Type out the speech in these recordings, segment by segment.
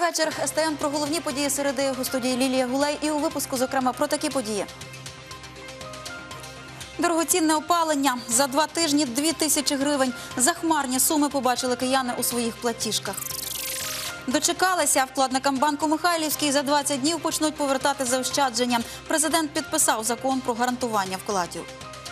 вечір. СТН про головні події середи. У студії Лілія Гулей і у випуску, зокрема, про такі події. Дорогоцінне опалення. За 2 тижні 2000 гривень. Захмарні суми побачили кияни у своїх платіжках. Дочекалися. Вкладникам банку Михайлівський за 20 днів почнуть повертати заощадження. Президент підписав закон про гарантування вкладів.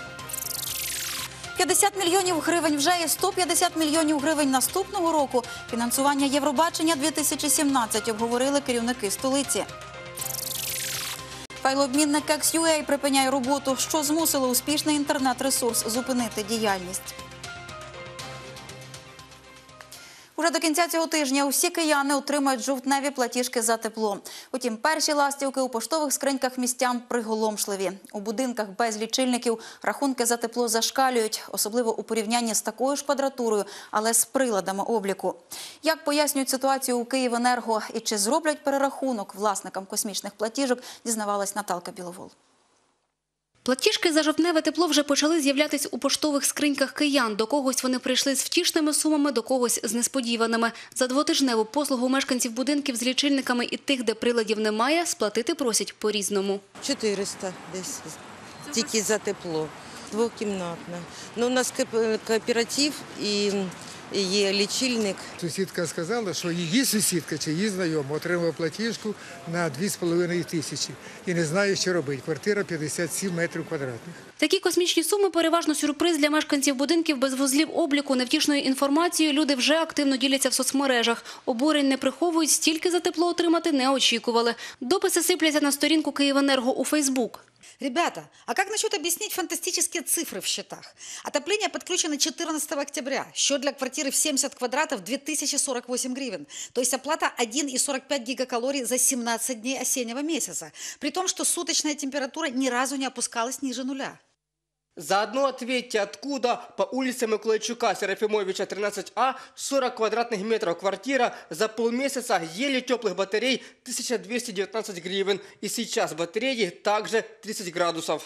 50 мільйонів гривень вже і 150 мільйонів гривень наступного року. Фінансування Євробачення-2017 обговорили керівники столиці. Файлообмінник X.UA припиняє роботу, що змусило успішний інтернет-ресурс зупинити діяльність. Уже до кінця цього тижня усі кияни отримають жовтневі платіжки за тепло. Утім, перші ластівки у поштових скриньках містян приголомшливі. У будинках без лічильників рахунки за тепло зашкалюють, особливо у порівнянні з такою ж квадратурою, але з приладами обліку. Як пояснюють ситуацію у «Київенерго» і чи зроблять перерахунок власникам космічних платіжок, дізнавалась Наталка Біловол. Платіжки за жовтневе тепло вже почали з'являтись у поштових скриньках киян. До когось вони прийшли з втішними сумами, до когось з несподіваними. За двотижневу послугу мешканців будинків з лічильниками і тих, де приладів немає, сплатити просять по-різному. 400 десь, тільки за тепло, двокімнатна. Ну, у нас кооператив і є лічильник. Сусідка сказала, що її сусідка чи її знайома отримала платіжку на 2,5 тисячі і не знає, що робити. Квартира 57 метрів квадратних. Такі космічні суми – переважно сюрприз для мешканців будинків без вузлів обліку. Невтішною інформацією люди вже активно діляться в соцмережах. Обурень не приховують, стільки за тепло отримати не очікували. Дописи сипляться на сторінку «Київенерго» у Фейсбук. Ребята, а как насчет объяснить фантастические цифры в счетах? Отопление подключено 14 октября. Счет для квартиры в 70 квадратов – 2048 гривен. То есть оплата 1,45 гигакалорий за 17 дней осеннего месяца. При том, что суточная температура ни разу не опускалась ниже нуля. Заодно ответьте, откуда по улице Миколайчука Серафимовича 13А 40 квадратных метров квартира за полмесяца еле теплых батарей 1219 гривен. И сейчас батареи также 30 градусов.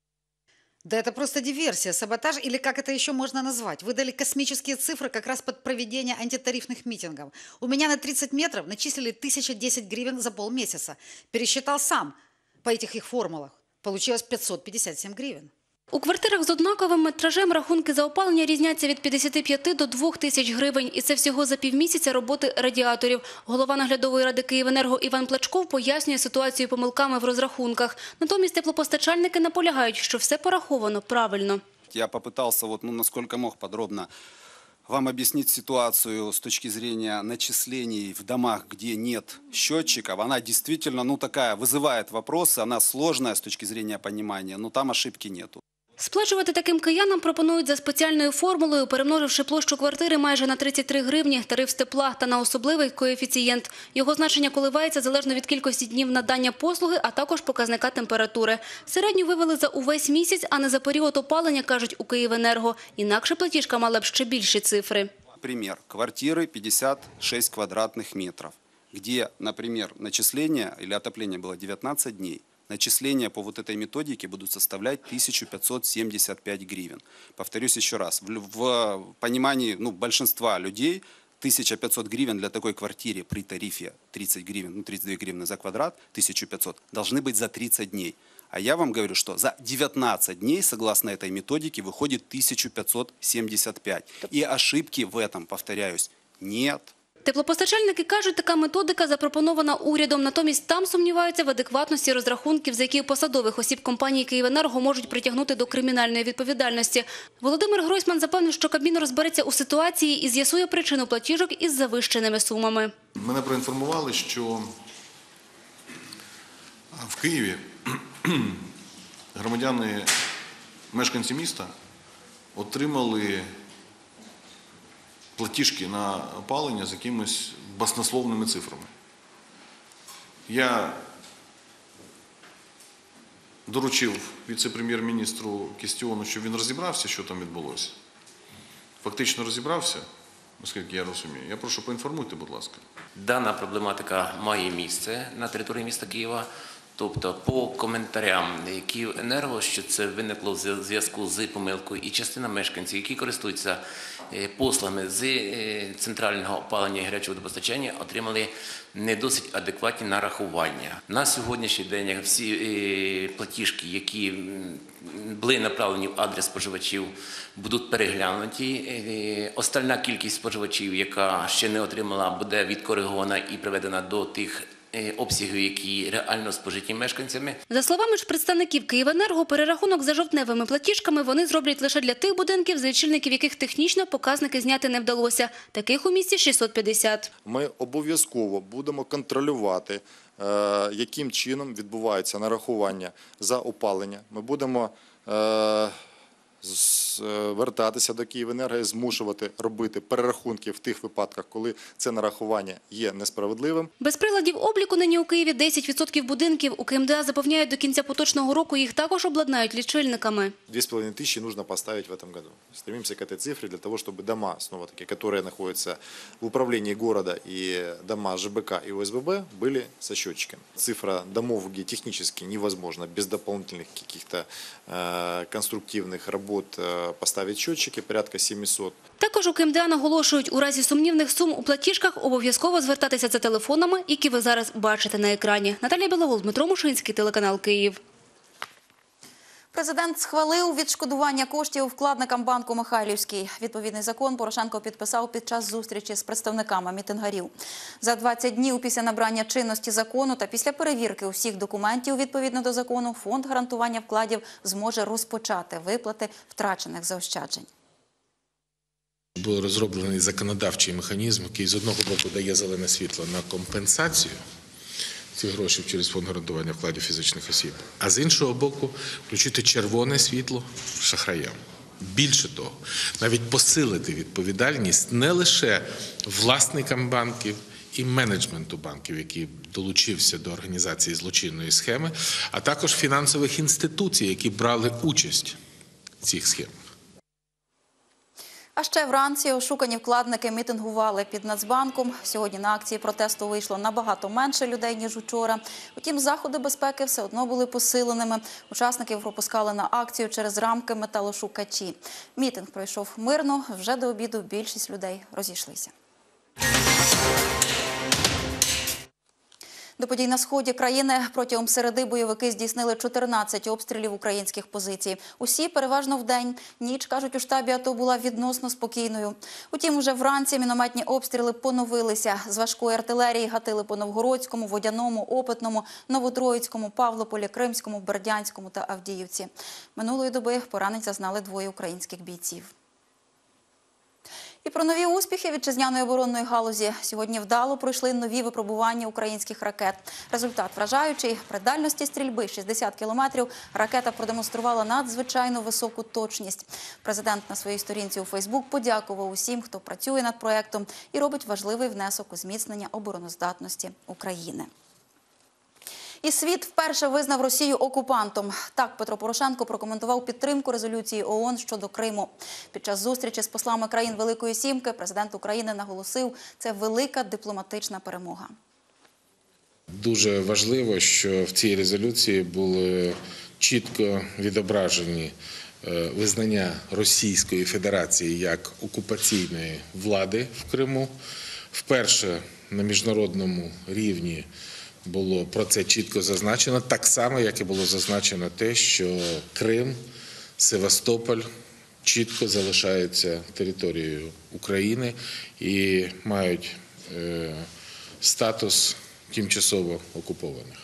Да это просто диверсия, саботаж или как это еще можно назвать. Выдали космические цифры как раз под проведение антитарифных митингов. У меня на 30 метров начислили 1010 гривен за полмесяца. Пересчитал сам по этих их формулах. Получилось 557 гривен. У квартирах з однаковим метражем рахунки за опалення різняться від 55 до 2000 гривень. І це всього за півмісяця роботи радіаторів. Голова наглядової ради «Київенерго» Іван Плачков пояснює ситуацію помилками в розрахунках. Натомість теплопостачальники наполягають, що все пораховано правильно. Я попытался, насколько мог, подробно вам объяснить ситуацию с точки зрения начислений в домах, где нет счетчиков. Она действительно, такая, вызывает вопросы, она сложная с точки зрения понимания, но там ошибки нету. Сплачувати таким киянам пропонують за спеціальною формулою, перемноживши площу квартири майже на 33 гривні, тариф з тепла та на особливий коефіцієнт. Його значення коливається залежно від кількості днів надання послуги, а також показника температури. Середню вивели за увесь місяць, а не за період опалення, кажуть у «Київенерго». Інакше платіжка мала б ще більші цифри. Пример. Квартиры 56 квадратных метров, где, например, начисление или отопление было 19 дней. Начисления по этой методике будут составлять 1575 гривен. Повторюсь еще раз, в понимании большинства людей 1500 гривен для такой квартиры при тарифе 30 гривен, 32 гривны за квадрат, 1500, должны быть за 30 дней. А я вам говорю, что за 19 дней, согласно этой методике, выходит 1575. И ошибки в этом, повторяюсь, нет. Теплопостачальники кажуть, така методика запропонована урядом. Натомість там сумніваються в адекватності розрахунків, за які посадових осіб компанії «Київенерго» можуть притягнути до кримінальної відповідальності. Володимир Гройсман запевнив, що Кабмін розбереться у ситуації і з'ясує причину платіжок із завищеними сумами. Мене проінформували, що в Києві громадяни, мешканці міста отримали платіжки на опалення з якимись баснословними цифрами. Я доручив віце-прем'єр-міністру Кістіону, щоб він розібрався, що там відбулося. Фактично розібрався, наскільки я розумію. Я прошу, поінформуйте, будь ласка. Дана проблематика має місце на території міста Києва. Тобто по коментарям Київенерго, що це виникло в зв'язку з помилкою, і частина мешканців, які користуються послугами з центрального опалення і гарячого водопостачання, отримали не досить адекватні нарахування. На сьогоднішній день всі платіжки, які були направлені в адрес споживачів, будуть переглянуті. Остальна кількість споживачів, яка ще не отримала, буде відкоригована і приведена до тих обсягів, які реально спожиті мешканцями. За словами ж представників Київенерго, перерахунок за жовтневими платіжками вони зроблять лише для тих будинків, з лічильників яких технічно показники зняти не вдалося. Таких у місті 650. Ми обов'язково будемо контролювати, яким чином відбувається нарахування за опалення. Ми будемо звертатися до Київенерго і змушувати робити перерахунки в тих випадках, коли це нарахування є несправедливим. Без приладів обліку нині у Києві 10% будинків. У КМДА запевняють, до кінця поточного року їх також обладнають лічильниками. 2500 нужно поставить в этом году. Стремимся к этой цифре для того, чтобы дома, снова-таки, которые находятся в управлении города, и дома ЖБК и ОСББ были со счетчиками. Цифра домов, где технически невозможно без дополнительных каких-то конструктивных работ поставить счетчики, порядка 700. Також у КМДА наголошують, у разі сумнівних сум у платіжках обов'язково звертатися за телефонами, які ви зараз бачите на екрані. Наталія Білогол, Дмитро Мушинський, телеканал Київ. Президент схвалив відшкодування коштів вкладникам банку «Михайлівський». Відповідний закон Порошенко підписав під час зустрічі з представниками мітингарів. За 20 днів після набрання чинності закону та після перевірки усіх документів відповідно до закону Фонд гарантування вкладів зможе розпочати виплати втрачених заощаджень. Був розроблений законодавчий механізм, який з одного боку дає зелене світло на компенсацію ці гроші через фонд гарантування вкладів фізичних осіб, а з іншого боку включити червоне світло шахраям. Більше того, навіть посилити відповідальність не лише власникам банків і менеджменту банків, який долучився до організації злочинної схеми, а також фінансових інституцій, які брали участь в цих схемах. А ще вранці ошукані вкладники мітингували під Нацбанком. Сьогодні на акції протесту вийшло набагато менше людей, ніж учора. Утім, заходи безпеки все одно були посиленими. Учасників пропускали на акцію через рамки металошукачі. Мітинг пройшов мирно. Вже до обіду більшість людей розійшлися. До подій на сході країни протягом середи бойовики здійснили 14 обстрілів українських позицій. Усі переважно вдень. Ніч, кажуть у штабі АТО, була відносно спокійною. Утім, уже вранці мінометні обстріли поновилися. З важкої артилерії гатили по Новгородському, Водяному, Опитному, Новотроїцькому, Павлополі, Кримському, Бердянському та Авдіївці. Минулої доби поранень зазнали 2 українських бійців. І про нові успіхи вітчизняної оборонної галузі. Сьогодні вдало пройшли нові випробування українських ракет. Результат вражаючий. При дальності стрільби 60 кілометрів ракета продемонструвала надзвичайно високу точність. Президент на своїй сторінці у Фейсбук подякував усім, хто працює над проєктом і робить важливий внесок у зміцнення обороноздатності України. І світ вперше визнав Росію окупантом. Так Петро Порошенко прокоментував підтримку резолюції ООН щодо Криму. Під час зустрічі з послами країн Великої Сімки президент України наголосив, це велика дипломатична перемога. Дуже важливо, що в цій резолюції були чітко відображені визнання Російської Федерації як окупаційної влади в Криму. Вперше на міжнародному рівні було про це чітко зазначено, так само, як і було зазначено те, що Крим, Севастополь чітко залишаються територією України і мають статус тимчасово окупованих.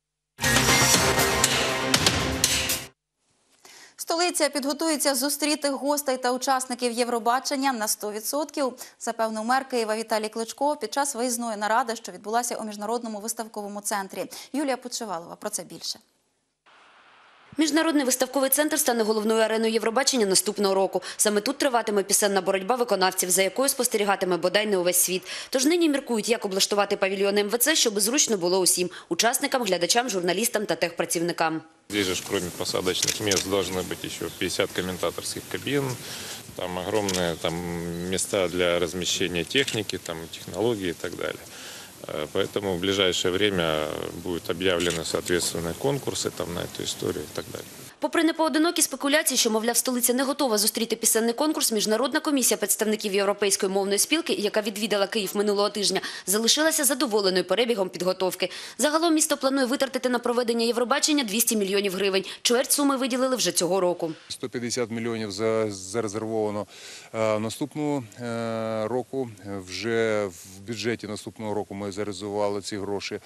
Столиця підготується зустріти гостей та учасників Євробачення на 100%, запевнив мер Києва Віталій Кличко під час виїзної наради, що відбулася у Міжнародному виставковому центрі. Юлія Подшивалова про це більше. Міжнародний виставковий центр стане головною ареною Євробачення наступного року. Саме тут триватиме пісенна боротьба виконавців, за якою спостерігатиме бодай не увесь світ. Тож нині міркують, як облаштувати павільйони МВЦ, щоб зручно було усім – учасникам, глядачам, журналістам та техпрацівникам. Здесь же, кроме посадочных мест, должны быть еще 50 комментаторских кабин, там огромные места для размещения техники, технологий и так далее. Поэтому в ближайшее время будут объявлены соответственные конкурсы там, на эту историю и так далее. Попри непоодинокі спекуляції, що, мовляв, столиця не готова зустріти пісенний конкурс, Міжнародна комісія представників Європейської мовної спілки, яка відвідала Київ минулого тижня, залишилася задоволеною перебігом підготовки. Загалом місто планує витратити на проведення Євробачення 200 мільйонів гривень. Чверть суми виділили вже цього року. 150 мільйонів зарезервовано наступного року. Вже в бюджеті наступного року ми зарезервували ці гроші.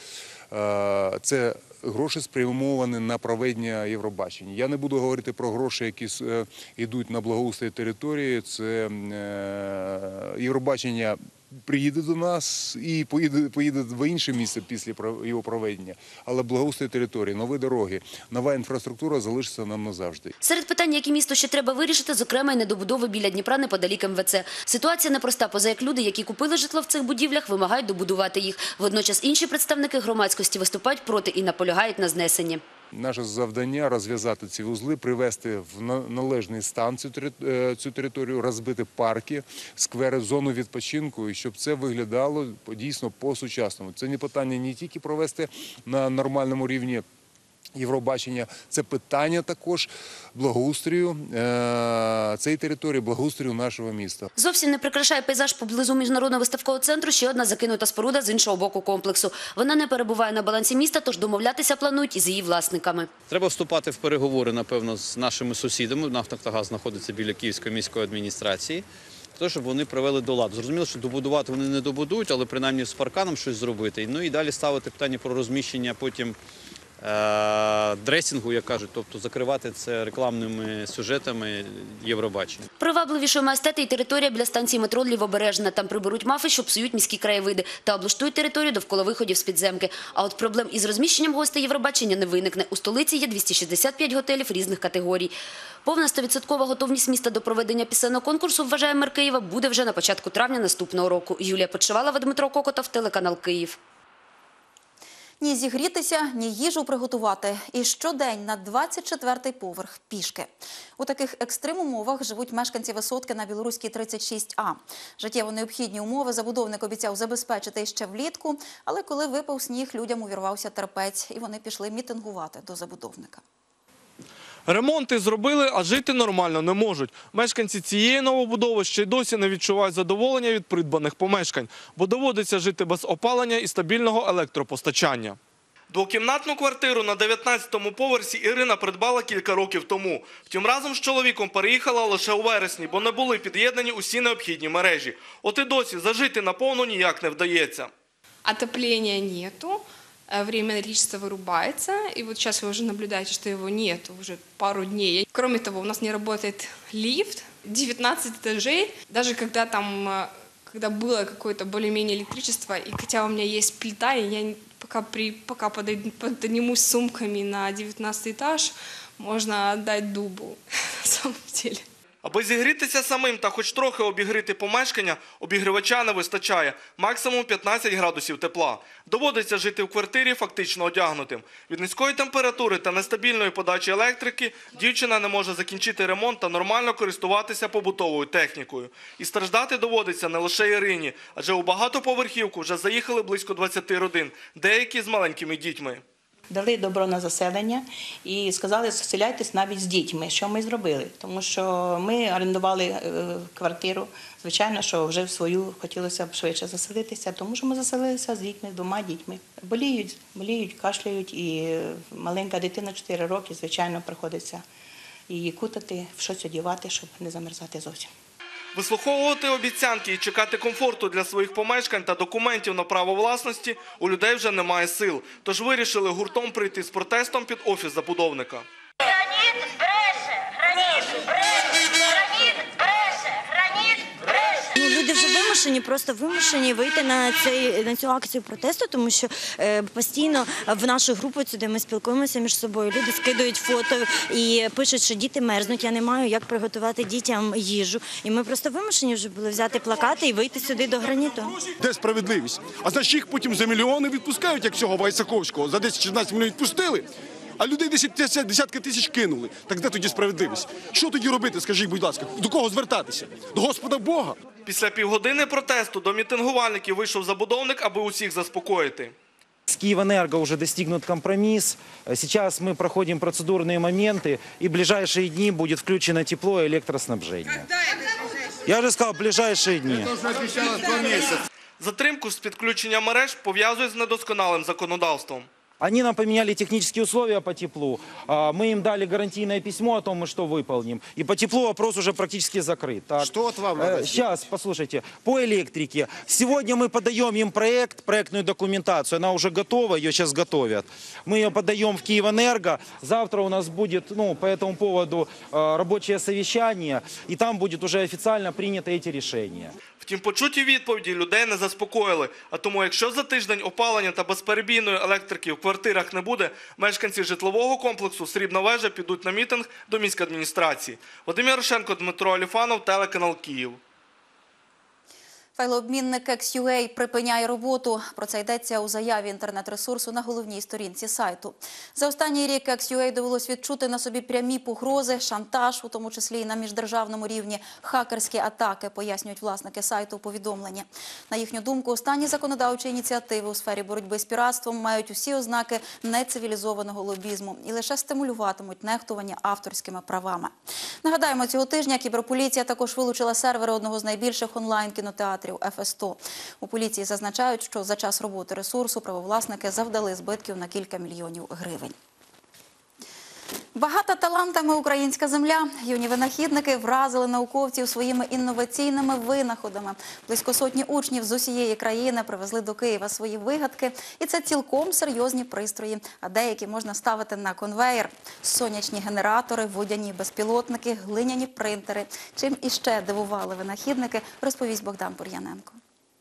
Це гроші спрямовані на проведення Євробачення. Я не буду говорити про гроші, які йдуть на благоустрій території. Це Євробачення приїде до нас і поїде в інше місце після його проведення. Але благоустрій території, нові дороги, нова інфраструктура залишиться нам назавжди. Серед питань, які місто ще треба вирішити, зокрема й недобудови біля Дніпра неподалік МВЦ. Ситуація непроста, поза як люди, які купили житло в цих будівлях, вимагають добудувати їх. Водночас інші представники громадськості виступають проти і наполягають на знесенні. Наше завдання – розв'язати ці вузли, привести в належний стан цю територію, розбити парки, сквери, зону відпочинку, і щоб це виглядало дійсно по-сучасному. Це не питання не тільки провести на нормальному рівні Євробачення, це питання також благоустрою цієї території, благоустрою нашого міста. Зовсім не прикрашає пейзаж поблизу Міжнародного виставкового центру ще одна закинута споруда з іншого боку комплексу. Вона не перебуває на балансі міста, тож домовлятися планують із її власниками. Треба вступати в переговори, напевно, з нашими сусідами. «Нафтогаз» знаходиться біля Київської міської адміністрації. Щоб вони привели до ладу. Зрозуміло, що добудувати вони не добудують, але принаймні з парканом щось зробити. Ну і далі ставити питання про розміщення потім дресінгу, як кажуть, тобто закривати це рекламними сюжетами Євробачення. Привабливішою має стати і територія біля станції метро Лівобережна. Там приберуть мафи, що псують міські краєвиди, та облаштують територію довкола виходів з підземки. А от проблем із розміщенням гостей Євробачення не виникне. У столиці є 265 готелів різних категорій. Повна 100% готовність міста до проведення пісенного конкурсу, вважає мер Києва, буде вже на початку травня наступного року. Юлія Подшивалова, Дмитро Кокотов, телеканал Київ. Ні зігрітися, ні їжу приготувати. І щодень на 24-й поверх пішки. У таких екстрим-умовах живуть мешканці висотки на Білоруській 36А. Життєво необхідні умови забудовник обіцяв забезпечити ще влітку, але коли випав сніг, людям увірвався терпець, і вони пішли мітингувати до забудовника. Ремонти зробили, а жити нормально не можуть. Мешканці цієї новобудови ще й досі не відчувають задоволення від придбаних помешкань, бо доводиться жити без опалення і стабільного електропостачання. Двокімнатну квартиру на 19-му поверсі Ірина придбала кілька років тому. Втім, разом з чоловіком переїхала лише у вересні, бо не були під'єднані усі необхідні мережі. От і досі зажити наповну ніяк не вдається. Отопления нету. Время электричества вырубается, и вот сейчас вы уже наблюдаете, что его нет уже пару дней. Кроме того, у нас не работает лифт, 19 этажей. Даже когда было какое-то более-менее электричество, и хотя у меня есть плита, и я пока поднимусь с сумками на 19 этаж, можно отдать дубу, на самом деле. Аби зігрітися самим та хоч трохи обігріти помешкання, обігрівача не вистачає. Максимум 15 градусів тепла. Доводиться жити в квартирі фактично одягнутим. Від низької температури та нестабільної подачі електрики дівчина не може закінчити ремонт та нормально користуватися побутовою технікою. І страждати доводиться не лише Ірині, адже у багатоповерхівку вже заїхали близько 20 родин, деякі з маленькими дітьми. Дали добро на заселення і сказали, заселяйтесь навіть з дітьми, що ми зробили. Тому що ми орендували квартиру, звичайно, що вже в свою хотілося б швидше заселитися, тому що ми заселилися з дітьми, 2 дітьми. Боліють, кашляють, і маленька дитина 4 роки, звичайно, приходиться її кутати, в щось одягати, щоб не замерзати зовсім. Вислуховувати обіцянки і чекати комфорту для своїх помешкань та документів на право власності у людей вже немає сил. Тож вирішили гуртом прийти з протестом під офіс забудовника. Граніт бреше, граніт бреше. Люди вже вимушені вийти на цю акцію протесту, тому що постійно в нашу групу сюди ми спілкуємося між собою. Люди скидують фото і пишуть, що діти мерзнуть, я не маю як приготувати дітям їжу. І ми просто вимушені вже були взяти плакати і вийти сюди до Граніту. Де справедливість? А значить їх потім за мільйони відпускають, як цього Вайсаковського. За 10-16 мільйонів відпустили. а людей десятки тисяч кинули. Так де тоді справедливість? Що тоді робити, скажіть, будь ласка? До кого звертатися? До Господа Бога? Після півгодини протесту до мітингувальників вийшов забудовник, аби усіх заспокоїти. С Киевэнерго уже достигнут компромисс. Сейчас мы проходим процедурные моменты, и в ближайшие дни будет включено тепло и электроснабжение. Я уже сказал, в ближайшие дни. Затримку з підключення мереж пов'язують з недосконалим законодавством. Они нам поменяли технические условия по теплу. Мы им дали гарантийное письмо о том, мы что выполним. И по теплу вопрос уже практически закрыт. Так. Что от вам надо? Сейчас, послушайте. По электрике. Сегодня мы подаем им проектную документацию. Она уже готова, ее сейчас готовят. Мы ее подаем в Киевэнерго. Завтра у нас будет по этому поводу рабочее совещание. И там будет уже официально принято эти решения. Втім, почуті відповіді людей не заспокоїли. А тому, якщо за тиждень опалення та безперебійної електрики в квартирах не буде, мешканці житлового комплексу «Срібна вежа» підуть на мітинг до міськадміністрації. Вадим Ярошенко, Дмитро Аліфанов, телеканал Київ. Файлообмінник X.UA припиняє роботу. Про це йдеться у заяві інтернет-ресурсу на головній сторінці сайту. За останній рік X.UA довелось відчути на собі прямі погрози, шантаж, у тому числі і на міждержавному рівні, хакерські атаки, пояснюють власники сайту у повідомленні. На їхню думку, останні законодавчі ініціативи у сфері боротьби з піратством мають усі ознаки нецивілізованого лобізму і лише стимулюватимуть нехтування авторськими правами. Нагадаємо, цього тижня кіберполіція також вилучила сервери одного з найбільших онлайн-кінотеатрів ФС100. У поліції зазначають, що за час роботи ресурсу правовласники завдали збитків на кілька мільйонів гривень. Багата талантами українська земля. Юні винахідники вразили науковців своїми інноваційними винаходами. Близько сотні учнів з усієї країни привезли до Києва свої вигадки. І це цілком серйозні пристрої, а деякі можна ставити на конвеєр. Сонячні генератори, водяні безпілотники, глиняні принтери. Чим іще дивували винахідники, розповість Богдан Бур'яненко.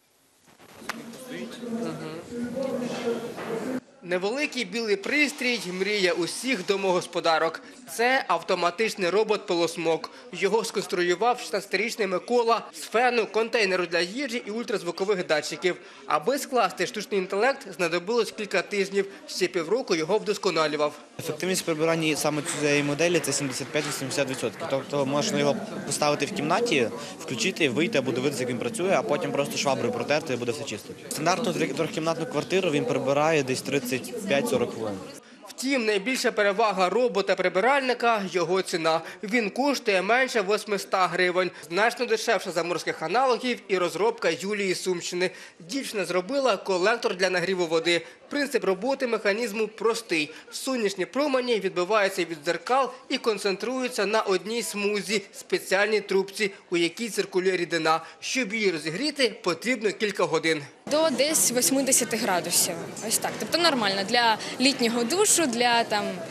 Невеликий білий пристрій – мрія усіх домогосподарок. Це автоматичний робот-пилосмок. Його сконструював 16-річний Микола з фену, контейнеру для їжі і ультразвукових датчиків. Аби скласти штучний інтелект, знадобилось кілька тижнів. Ще півроку його вдосконалював. Ефективність прибирання саме цієї моделі – це 75-80%. Тобто можна його поставити в кімнаті, включити, вийти або дивитися, як він працює, а потім просто шваброю протерти і буде все чисто. Стандартну трьохкімнатну квартиру він прибирає десь 35-40 хвилин. Втім, найбільша перевага робота-прибиральника – його ціна. Він коштує менше 800 гривень. Значно дешевше за морських аналогів і розробка Юлії Сумщини. Дівчина зробила колектор для нагріву води. Принцип роботи механізму простий. Сонячні промені відбиваються від дзеркал і концентруються на одній смузі – спеціальній трубці, у якій циркулює рідина. Щоб її розігріти, потрібно кілька годин. До десь 80 градусів. Ось так. Тобто нормально для літнього душу, для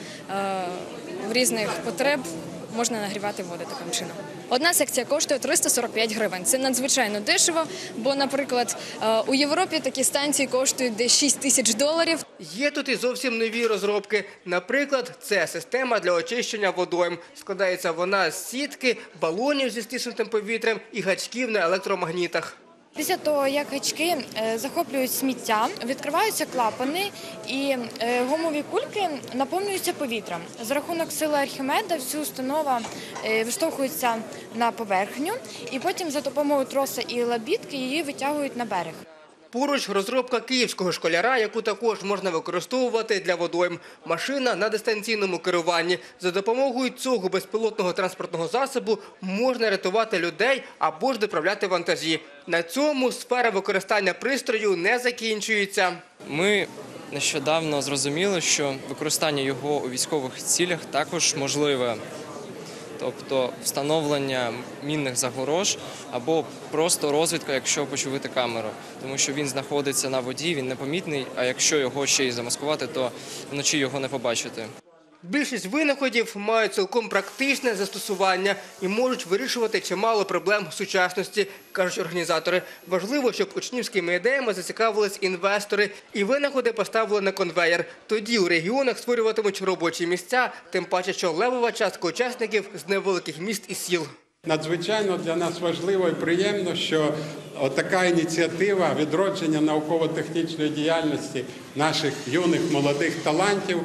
різних потреб можна нагрівати воду таким чином. Одна секція коштує 345 гривень. Це надзвичайно дешево, бо, наприклад, у Європі такі станції коштують десь $6000. Є тут і зовсім нові розробки. Наприклад, це система для очищення водойм. Складається вона з сітки, балонів зі стиснутим повітрям і гачків на електромагнітах. Після того, як гачки захоплюють сміття, відкриваються клапани і гумові кульки наповнюються повітрям. За рахунок сили Архімеда всю установа виштовхується на поверхню і потім за допомогою троса і лабітки її витягують на берег. Поруч розробка київського школяра, яку також можна використовувати для водойм. Машина на дистанційному керуванні. За допомогою цього безпілотного транспортного засобу можна рятувати людей або ж доправляти вантажі. На цьому сфера використання пристрою не закінчується. Ми нещодавно зрозуміли, що використання його у військових цілях також можливе. Тобто встановлення мінних загорож або просто розвідка, якщо почувити камеру. Тому що він знаходиться на воді, він непомітний, а якщо його ще й замаскувати, то вночі його не побачити. Більшість винаходів мають цілком практичне застосування і можуть вирішувати чимало проблем сучасності, кажуть організатори. Важливо, щоб учнівськими ідеями зацікавились інвестори і винаходи поставили на конвеєр. Тоді у регіонах створюватимуть робочі місця, тим паче, що левова частка учасників з невеликих міст і сіл. Надзвичайно для нас важливо і приємно, що така ініціатива відродження науково-технічної діяльності наших юних молодих талантів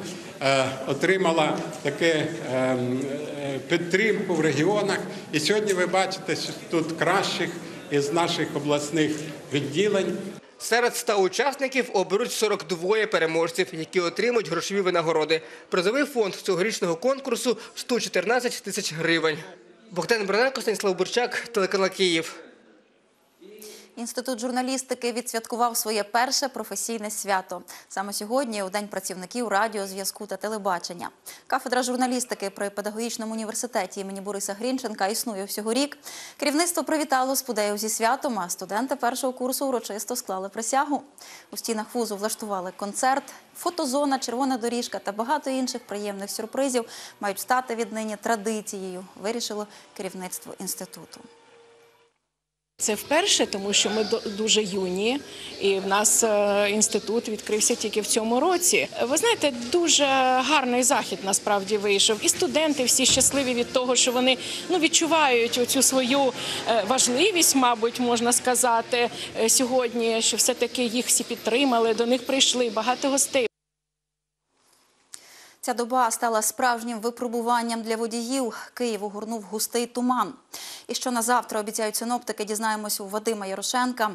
отримала таке підтримку в регіонах. І сьогодні ви бачите, що тут кращих із наших обласних відділень. Серед 100 учасників оберуть 42 переможців, які отримують грошові винагороди. Призовий фонд цьогорічного конкурсу – 114 тисяч гривень. Богдан Броненко, Станіслав Бурчак, телеканал Київ. Інститут журналістики відсвяткував своє перше професійне свято. Саме сьогодні, у День працівників радіо, зв'язку та телебачення. Кафедра журналістики при Педагогічному університеті імені Бориса Грінченка існує всього рік. Керівництво привітало спудеїв зі святом, а студенти першого курсу урочисто склали присягу. У стінах вузу влаштували концерт, фотозона, червона доріжка та багато інших приємних сюрпризів мають стати віднині традицією, вирішило керівництво інституту. Це вперше, тому що ми дуже юні, і в нас інститут відкрився тільки в цьому році. Ви знаєте, дуже гарний захід насправді вийшов. І студенти всі щасливі від того, що вони відчувають оцю свою важливість, мабуть, можна сказати, сьогодні, що все-таки їх всі підтримали, до них прийшли багато гостей. Ця доба стала справжнім випробуванням для водіїв. Київ огорнув густий туман. І що на завтра обіцяють синоптики, дізнаємось у Вадима Ярошенка.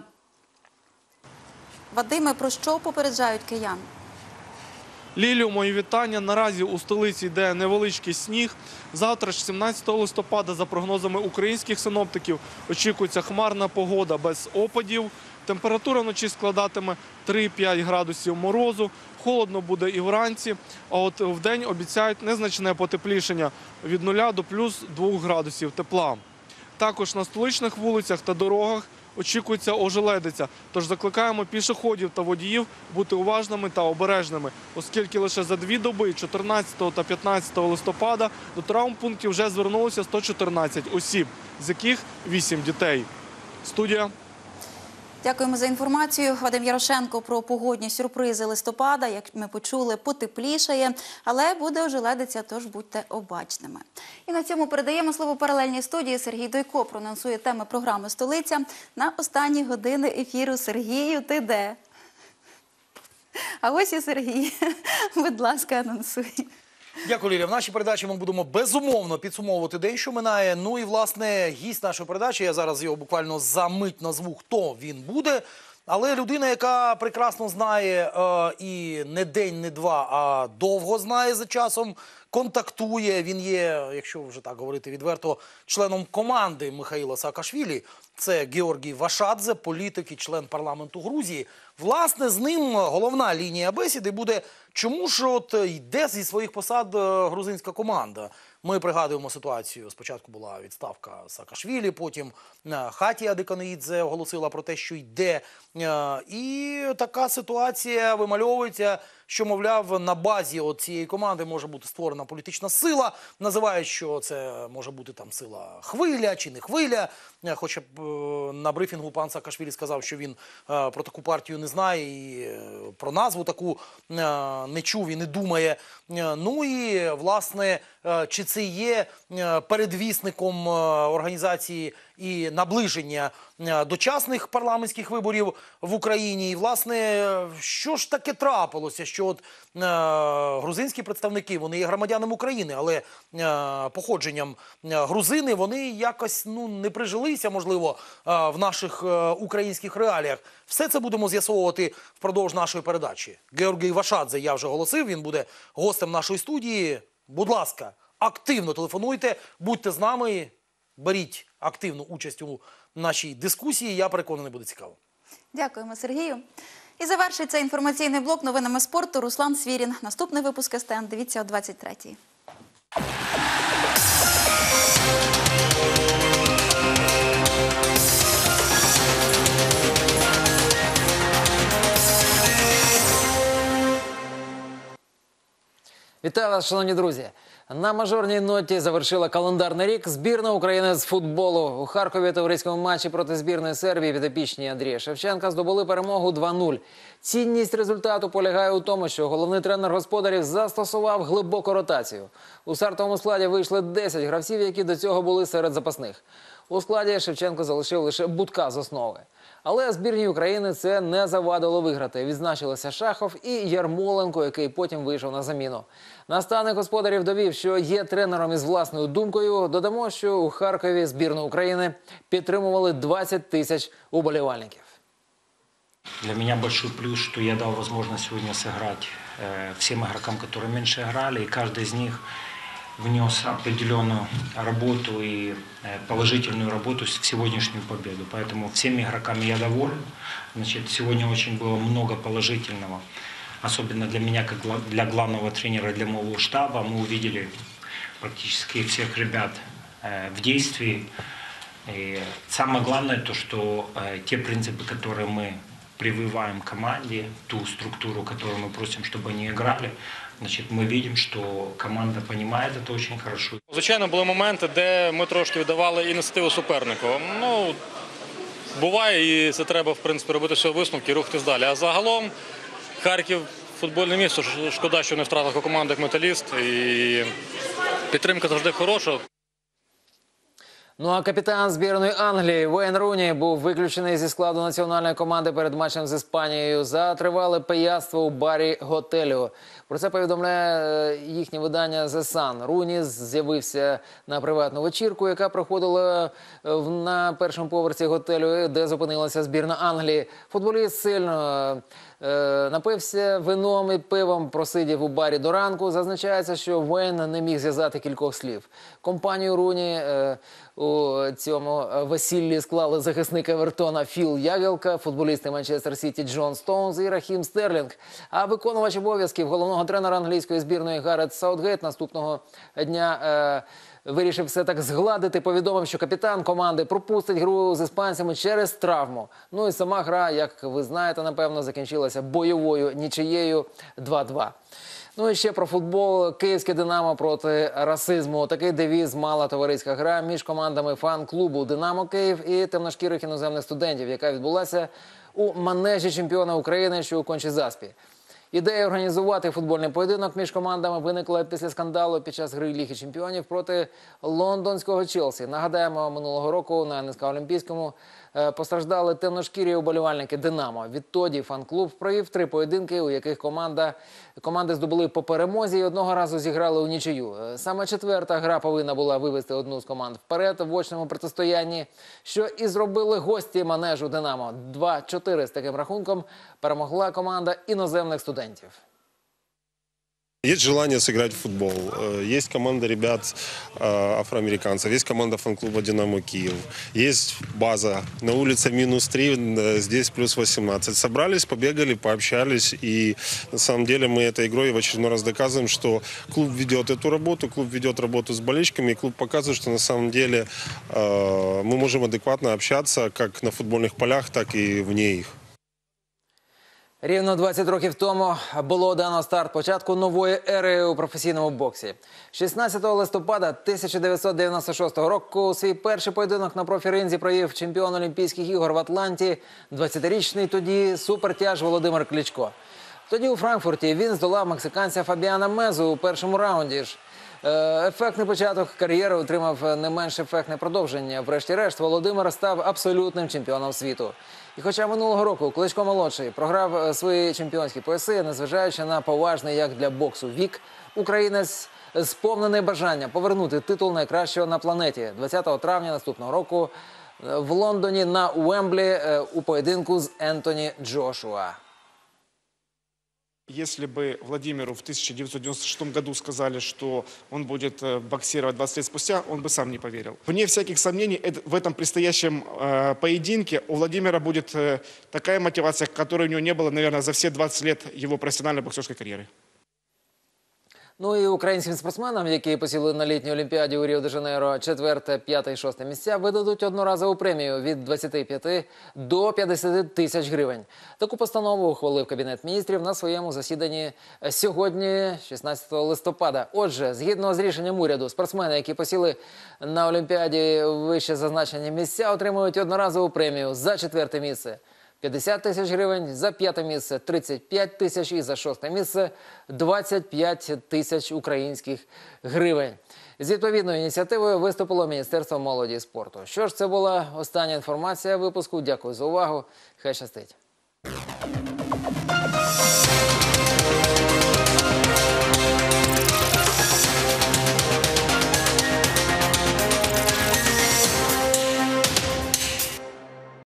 Вадиме, про що попереджають киян? Лілю, мої вітання. Наразі у столиці йде невеличкий сніг. Завтра ж, 17 листопада, за прогнозами українських синоптиків, очікується хмарна погода без опадів. Температура вночі складатиме 3-5 градусів морозу. Холодно буде і вранці, а от вдень обіцяють незначне потеплішання від 0 до плюс 2 градусів тепла. Також на столичних вулицях та дорогах очікується ожеледиця, тож закликаємо пішоходів та водіїв бути уважними та обережними, оскільки лише за 2 доби, 14 та 15 листопада, до травмпунктів вже звернулося 114 осіб, з яких 8 дітей. Студія. Дякуємо за інформацію. Вадим Ярошенко про погодні сюрпризи листопада. Як ми почули, потеплішає, але буде ожеледиця, тож будьте обачними. І на цьому передаємо слово паралельній студії. Сергій Дойко проанонсує теми програми «Столиця» на останні години ефіру. Сергію, ти де? А ось і Сергій. Будь ласка, анонсуй. Дякую, Лілія. В нашій передачі ми будемо безумовно підсумовувати день, що минає. Ну і, власне, гість нашої передачі, я зараз його буквально за мить назву, хто він буде. Але людина, яка прекрасно знає і не день, не два, а довго знає за часом, контактує. Він є, якщо вже так говорити відверто, членом команди Михаїла Саакашвілі. Це Георгій Вашадзе, політик і член парламенту Грузії. Власне, з ним головна лінія бесіди буде, чому ж от йде зі своїх посад грузинська команда. Ми пригадуємо ситуацію. Спочатку була відставка Саакашвілі, потім Хатія Деканоїдзе оголосила про те, що йде. І така ситуація вимальовується, що, мовляв, на базі цієї команди може бути створена політична сила. Називають, що це може бути там сила хвиля чи не хвиля. Хоча б на брифінгу пан Саакашвілі сказав, що він про таку партію не знає і про назву таку не чув і не думає. Ну і, власне, чи це є передвісником організації і наближення дочасних парламентських виборів в Україні? І, власне, що ж таке трапилося, що от грузинські представники, вони є громадянами України, але походженням грузини, вони якось не прижилися, можливо, в наших українських реаліях. Все це будемо з'ясовувати впродовж нашої передачі. Георгій Вашадзе, я вже оголосив, він буде гостем нашої студії. Будь ласка, активно телефонуйте, будьте з нами, беріть активну участь у нашій дискусії, я переконаний, буде цікаво. Дякуємо, Сергію. І завершується інформаційний блок новинами спорту Руслан Свірін. Наступний випуск СТН дивіться о 23-й. Вітаю вас, шановні друзі! На мажорній ноті завершила календарний рік збірна України з футболу. У Харкові товариському матчі проти збірної Сербії підопічні Андрія Шевченка здобули перемогу 2-0. Цінність результату полягає у тому, що головний тренер господарів застосував глибоку ротацію. У стартовому складі вийшли 10 гравців, які до цього були серед запасних. У складі Шевченко залишив лише Будка з основи. Але збірній України це не завадило виграти. Відзначилися Шахов і Ярмоленко, який потім вийшов на заміну. Наставник господарів довів, що є тренером із власною думкою. Додамо, що у Харкові збірну України підтримували 20 тисяч уболівальників. Для меня большой плюс, что я дал возможность сегодня сыграть всем игрокам, которые меньше играли, и каждый из них внес определенную работу и положительную работу в сегодняшнюю победу. Поэтому всеми игроками я доволен. Значит, сегодня очень было много положительного, особенно для меня, как для главного тренера, для моего штаба. Мы увидели практически всех ребят в действии. И самое главное то, что те принципы, которые мы прививаем команде, ту структуру, которую мы просим, чтобы они играли, значит, мы видим, что команда понимает это очень хорошо. Звичайно, були моменти, де ми трошки віддавали ініціативу супернику. Ну, буває, і це треба, в принципі, робити всі висновки і рухатись далі. А загалом Харків – футбольне місто. Шкода, що не втратив таку команду, як Металіст. І підтримка завжди хороша. Ну а капітан збірної Англії Вейн Руні був виключений зі складу національної команди перед матчем з Іспанією за тривале пияцтво у барі готелю. Про це повідомляє їхнє видання The Sun. Руні з'явився на приватну вечірку, яка проходила на першому поверсі готелю, де зупинилася збірна Англії. Футболіст сильно напився вином і пивом, просидів у барі до ранку. Зазначається, що Вейн не міг зв'язати кількох слів. Компанію Руні у цьому весіллі склали захисник Евертона Філ Ягелка, футболісти Манчестер Сіті Джон Стоунс і Рахім Стерлінг. А виконувач обов'язків головного тренера англійської збірної Гарет Саутгейт наступного дня вирішив все так згладити, повідомив, що капітан команди пропустить гру з іспанцями через травму. Ну і сама гра, як ви знаєте, напевно, закінчилася бойовою нічиєю 2-2. Ну і ще про футбол. Київське «Динамо» проти расизму. Такий девіз мала товариська гра між командами фан-клубу «Динамо Київ» і темношкірих іноземних студентів, яка відбулася у манежі чемпіона України, що у Кончі-Заспі. Ідея організувати футбольний поєдинок між командами виникла після скандалу під час гри Ліги чемпіонів проти лондонського Челсі. Нагадаємо, минулого року на НСК Олімпійському постраждали темношкірі уболівальники «Динамо». Відтоді фан-клуб провів 3 поєдинки, у яких команди здобули по перемозі і одного разу зіграли у нічию. Саме 4-та гра повинна була вивести одну з команд вперед в очному протистоянні, що і зробили гості манежу «Динамо». 2-4 з таким рахунком перемогла команда іноземних студентів. Есть желание сыграть в футбол. Есть команда ребят афроамериканцев, есть команда фан-клуба «Динамо Киев». Есть база на улице -3, здесь +18. Собрались, побегали, пообщались. И на самом деле мы этой игрой в очередной раз доказываем, что клуб ведет эту работу, клуб ведет работу с болельщиками. И клуб показывает, что на самом деле мы можем адекватно общаться как на футбольных полях, так и вне их. Рівно 20 років тому було дано старт початку нової ери у професійному боксі. 16 листопада 1996 року свій перший поєдинок на профі-ринзі провів чемпіон Олімпійських ігор в Атланті, 20-річний тоді супертяж Володимир Кличко. Тоді у Франкфурті він здолав мексиканця Фабіана Мезу у першому раунді. Ефектний початок кар'єри отримав не менш ефектне продовження. Врешті-решт Володимир став абсолютним чемпіоном світу. І хоча минулого року Кличко-молодший програв свої чемпіонські пояси, незважаючи на поважний як для боксу вік, українець сповнений бажання повернути титул найкращого на планеті 20 травня наступного року в Лондоні на Уемблі у поєдинку з Ентоні Джошуа. Если бы Владимиру в 1996 году сказали, что он будет боксировать 20 лет спустя, он бы сам не поверил. Вне всяких сомнений, в этом предстоящем поединке у Владимира будет такая мотивация, которой у него не было, наверное, за все 20 лет его профессиональной боксерской карьеры. Ну і українським спортсменам, які посіли на літній Олімпіаді у Ріо-де-Жанейро 4, 5 і 6 місця, видадуть одноразову премію від 25 до 50 тисяч гривень. Таку постанову ухвалив Кабінет міністрів на своєму засіданні сьогодні, 16 листопада. Отже, згідно з рішенням уряду, спортсмени, які посіли на Олімпіаді вище зазначені місця, отримують одноразову премію за 4 місце. 50 тисяч гривень, за 5-те місце – 35 тисяч і за 6-те місце – 25 тисяч українських гривень. З відповідною ініціативою виступило Міністерство молоді і спорту. Що ж, це була остання інформація випуску. Дякую за увагу. Хай щастить.